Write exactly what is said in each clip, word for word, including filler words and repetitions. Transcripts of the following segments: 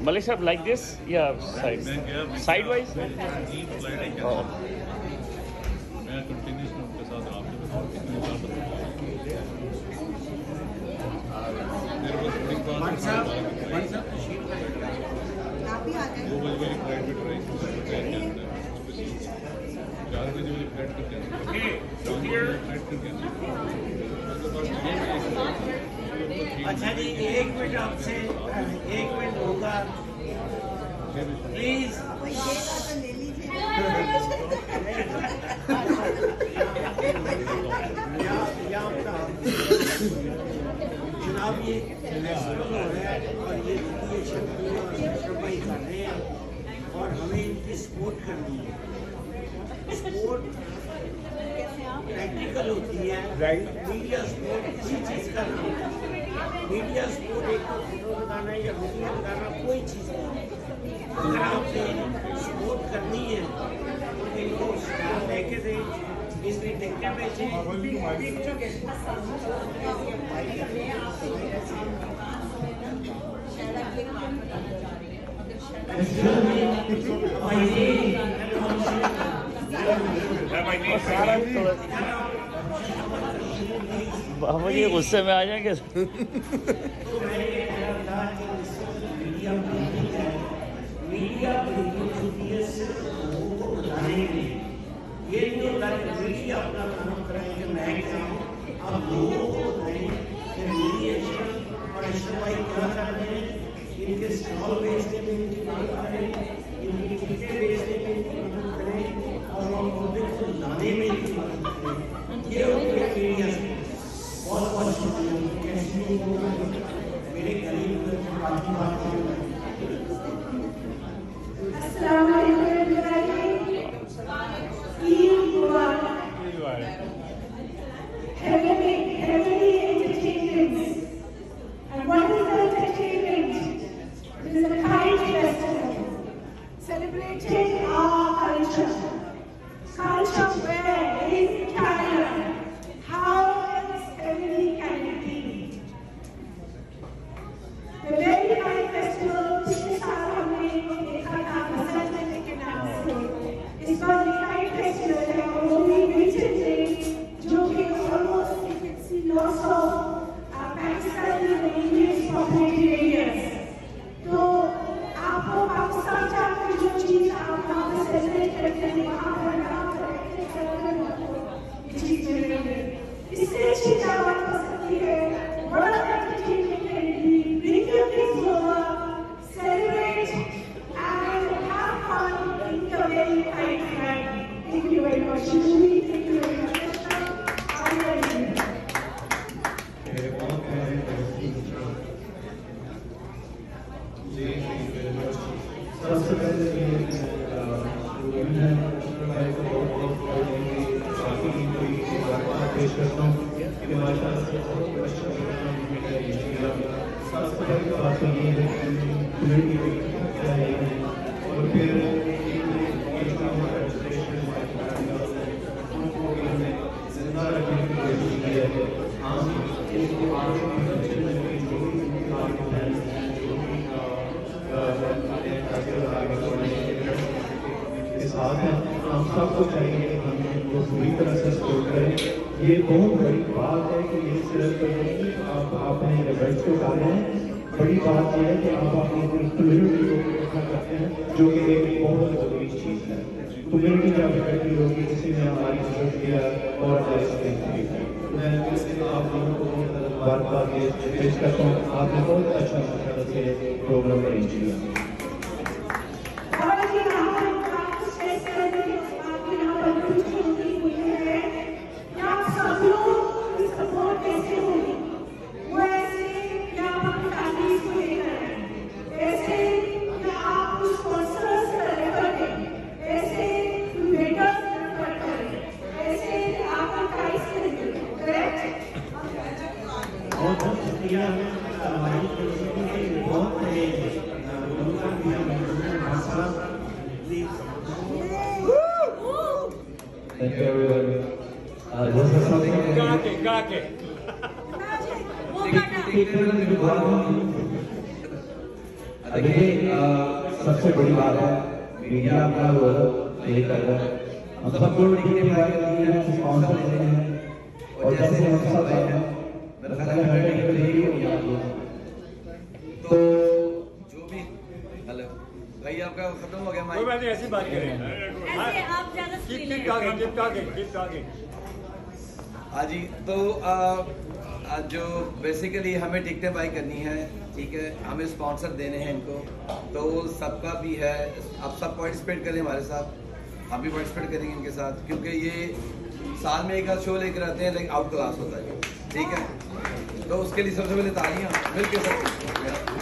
Malik sir, like this? Yeah, side. Side wise? Oh. मैं continuous में उनके साथ रहा हूँ मेरे पास बड़ी बात है दो बजे वाली फ्लाइट में ट्रेन चार बजे वाली फ्लाइट करके फ्लाइट करके अच्छा जी एक मिनट आपसे एक मिनट होगा प्लीज जनाब ये फेस्टिवल हो रहा है और ये सफाई कर रहे हैं और हमें इनकी सपोर्ट करनी है। सपोर्ट प्रैक्टिकल होती है, मीडिया सपोर्ट किसी चीज़ का नाम है। मीडिया सपोर्ट एक तो फोटो लगाना या वीडियो लगाना कोई चीज़ नहीं। अगर आपने सपोर्ट करनी है तो इनको लेके दें, इनकी टिकटें बेचें। बाबा जी गुस्से में आ जाएंगे। मीडिया ये नहीं होता कि मीडिया अपना काम करेंगे, मैं आप लोगों को बताएं कि मीडिएशन और इस्तेमाल क्या कर रहे हैं, इनके स्टॉल बेचने में इनकी मदद करें, इनकी टिकटें बेचने में इनकी मदद करें और पब्लिक को लाने में इनकी मदद करें। ये उनके मीडिया से बहुत बहुत शुक्रिया। मेरे गरीब बाकी बात Heavenly, heavenly entertainments. And what is the entertainment? It is a kind festival, celebrating our culture. Culture where in Canada, how else heavenly can it be? The very kind festival, पिछले साल हमने देखा था बसंत पंचमी के नाम से। इस बार ये kind festival है और वो भी विंटर डे, जो कि almost you can see lots of uh, Pakistani and Indian populated areas. तो आपको पाकिस्तान जाकर जो चीज़ आप वहाँ पर सेलिब्रेट करते हैं, वहाँ पर आप करते हैं, ये चीज़ मिलेगी। इससे अच्छी क्या बात हो सकती है? बड़ा entertainment can be, bring your kids over, celebrate and have fun in the very kind way. Thank you very much. Thank you very much. सबसे पहले ये भाई को बहुत बहुत काफ़ी कोई बात पेश करता हूँ कि माशाअल्लाह से बहुत अच्छा सबसे पहले बात तो ये है कि कम्युनिटी चाहिए और फिर जिंदा रखने की कोशिश की है। हम इसको आगे साथ हैं, हम सबको चाहिए कि हम इनको पूरी तरह से सपोर्ट करें। ये बहुत बड़ी बात है कि ये सिर्फ नहीं आप अपने रिजल्ट को कर रहे हैं, बड़ी बात यह है कि आप अपनी पूरी कम्युनिटी को इकट्ठा करते हैं, जो कि एक बहुत जरूरी चीज़ है। कम्युनिटी जब इकट्ठी होगी किसी ने हमारी मदद किया और हमारे साथ मैं आप लोगों को बार बार ये पेश करता हूँ। आपने बहुत अच्छा तरह से प्रोग्राम अरेंज किया। Thank you everyone. Uh, this is something Gake, gake. देखिए सबसे बड़ी बात है मीडिया अपना गौरव प्ले कर रहा है। हम सब लोग टीम भाई हैं, स्पॉन्सर ले रहे हैं और जैसे हम सब आए हैं मेरा ख्याल है हंड्रेड टिकट रेडी हो गया आप लोग। तो जो भी हेलो भाई आपका खत्म हो गया कोई बात नहीं, ऐसी बात करें। ऐसे आप ज्यादा keep keep talking, keep talking, keep talking. हाँ जी, तो आ, आ, जो बेसिकली हमें टिकटें बाई करनी है, ठीक है, हमें स्पॉन्सर देने हैं इनको, तो सबका भी है। आप सब पार्टिसिपेट करें हमारे साथ, हम भी पार्टिसिपेट करेंगे इनके साथ, क्योंकि ये साल में एक आध शो लेकर आते हैं, लेकिन आउट क्लास होता है, ठीक है। तो उसके लिए सबसे पहले तालियां मिलके सब।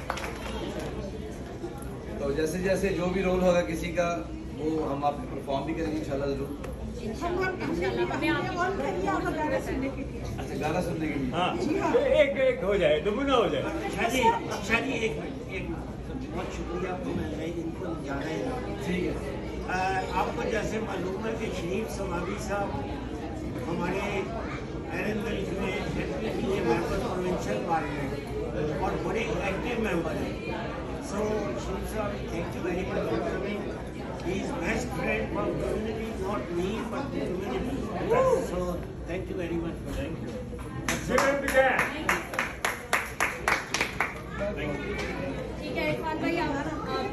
तो जैसे जैसे जो भी रोल होगा किसी का, वो हम आप परफॉर्म भी करेंगे इंशाल्लाह जरूर। अच्छा, गाना सुनने के लिए हाँ, एक एक हो जाए, दुगुना हो जाए। शादी शादी एक मिनट एक मिनट बहुत शुक्रिया आपको, मैं नहीं इनको जाना है, ठीक है। आ, आपको जैसे मालूम है कि शरीफ समावी साहब हमारे एरनगंज में एमपी मेंबर प्रोविंशियल पार्लियामेंट और बड़े एक्टिव मेंबर हैं। सो शरीफ साहब, thank you very much for coming. He is best friend for community, not me, but the community. So thank you very much for that. Give him the hand. ठीक है इरफान भाई आप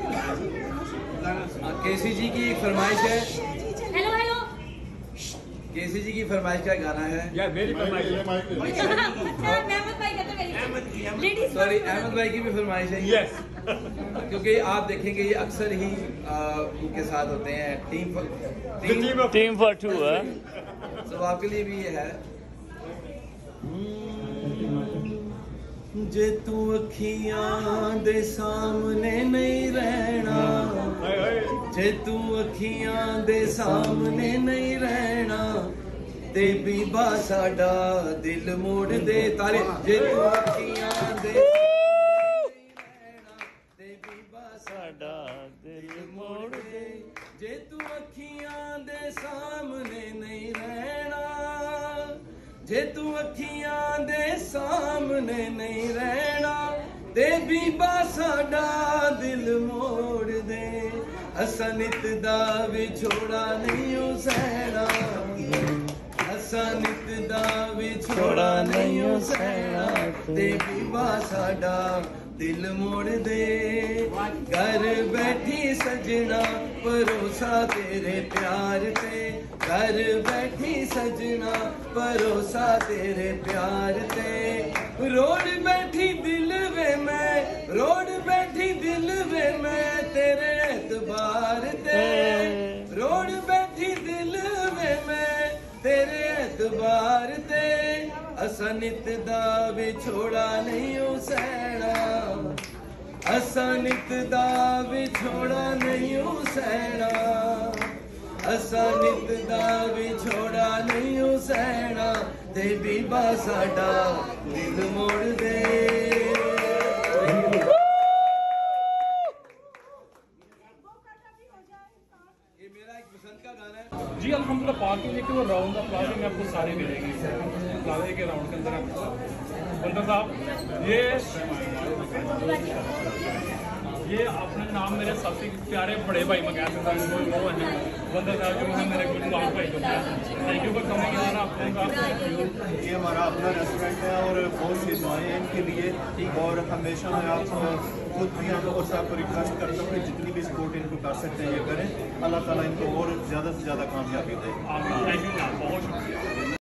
केसी जी की एक फरमाइश है, हेलो हेलो केसी जी की फरमाइश का गाना है। यार मेरी फरमाइश है। अच्छा मेहमद भाई कहते अहमद की हैं लेडीज सॉरी, अहमद भाई की भी फरमाइश है। यस, क्योंकि आप देखेंगे ये अक्सर ही आ, उनके साथ होते हैं, team team team for two है। तो आपके लिए भी ये है। जे तू अखियां दे सामने नहीं रहना, जे तू अखियां दे सामने नहीं रहना, ते बीबा साडा दिल मोड़ दे ताले। जे तू अखियां दे साडा दिल मोड़ दे, जे तू अखियां दे सामने नहीं रहना, जे तू अखियां दे सामने नहीं रहना, ते बीबा साडा दिल मोड़ दे। असा नित दा विछोड़ा नहीं हो सहना, असा नित दा विछोड़ा नहीं हो सहना, ते बीबा साडा दिल मोड़ दे। घर बैठी सजना भरोसा तेरे प्यार ते, घर बैठी सजना भरोसा तेरे प्यार ते। रोड बैठी दिल वे मैं, रोड बैठी दिल वे मैं तेरे एतबार ते, रोड बैठी दिल वे मैं तेरे एतबार ते। असा नित दा विछोड़ा नहीं हो सहना, असा नित दा विछोड़ा नहीं हो सहना, असा नित दा विछोड़ा नहीं हो सहना, ते बीबा साडा दिल मोड़ दे। ये मेरा एक पसंद का गाना है जी अल्हम्दुलिल्लाह। पार्किंग देखिए वो राउंड ऑफ प्लाजिंग आपको सारे मिलेंगे प्लाजे के राउंड के अंदर। आपको बंदा साहब ये ये अपने नाम मेरे सबसे प्यारे बड़े भाई मैं कह सकता हूँ वो है बंदा साहब जो है मेरे गुड लाल भाई जो है। थैंक यू फॉर कमिंग यार आपको। ये हमारा अपना रेस्टोरेंट है और बहुत सी दुआएं हैं इनके लिए, और हमेशा मैं आप खुद भी हम लोग आपको रिक्वेस्ट करता हूँ कि जितनी भी सपोर्ट इनको कर सकते हैं ये करें। अल्लाह ताला इनको और ज़्यादा से ज़्यादा कामयाबी दे। थैंक यू बहुत शुक्रिया।